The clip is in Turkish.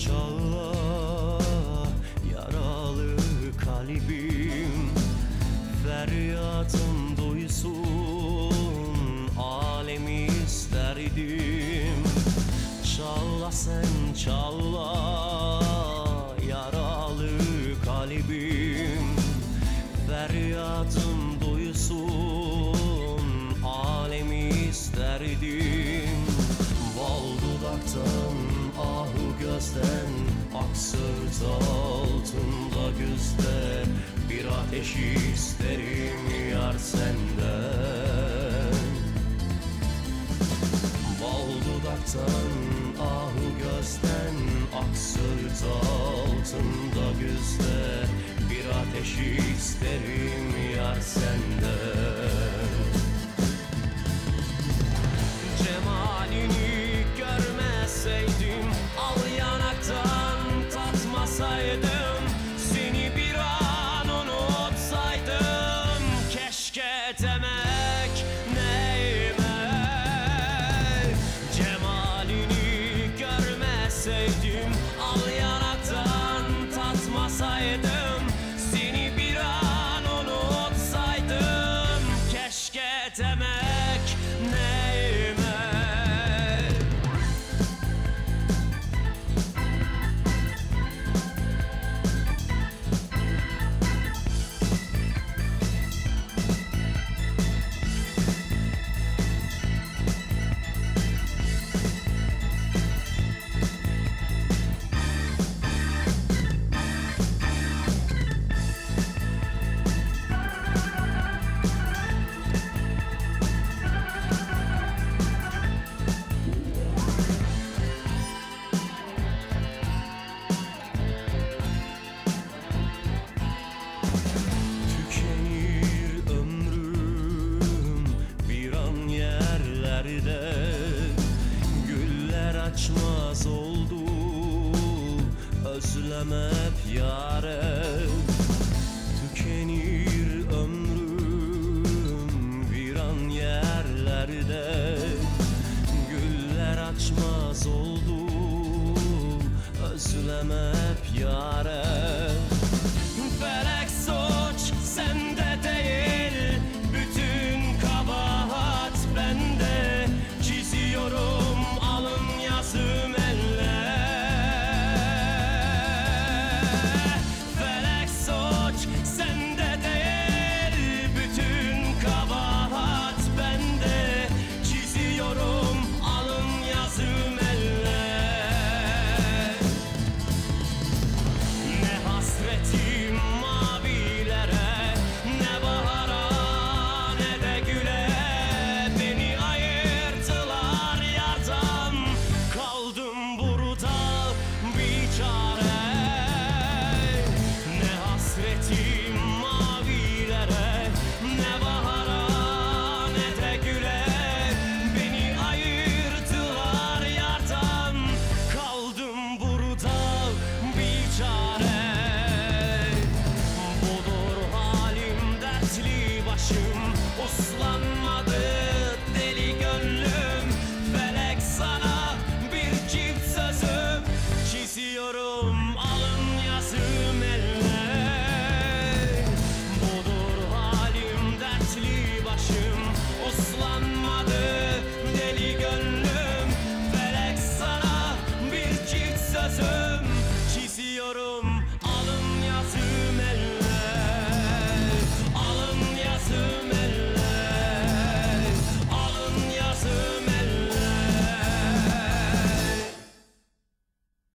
çağla, yaralı kalbim feryatım duysun, alemi isterdim. Çağla sen çağla, yaralı kalbim feryatım duysun, alemi isterdim. Bal dudaktan, ahu gözden, ak sırt altında güzde bir ateş isterim yar senden. Bal dudaktan, ahu gözden, ak sırt altında güzde bir ateş isterim yar senden. Cemalini görmeseydim, al yanaktan tatmasaydım, seni bir an unutsaydım. Keşke demek neyime, cemalini görmeseydim, al yanaktan tatmasaydım, seni bir an unutsaydım. Keşke demek neyime. Güller açmaz oldu, özlem hep yâre. Tükenir ömrüm bir an yerlerde, güller açmaz oldu, özlem hep yâre.